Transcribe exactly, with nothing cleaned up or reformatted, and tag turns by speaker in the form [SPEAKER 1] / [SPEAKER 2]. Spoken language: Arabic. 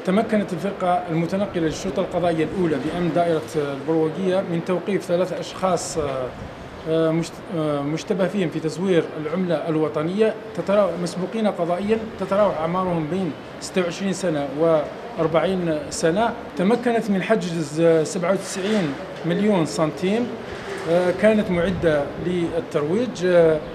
[SPEAKER 1] تمكنت الفرقة المتنقلة للشرطة القضائية الأولى بأمن دائرة البروقية من توقيف ثلاثة أشخاص مشتبه فيهم في تزوير العملة الوطنية مسبوقين قضائيا، تتراوح أعمارهم بين ستة وعشرين سنة وأربعين سنة. تمكنت من حجز سبعة وتسعين مليون سنتيم كانت معدة للترويج.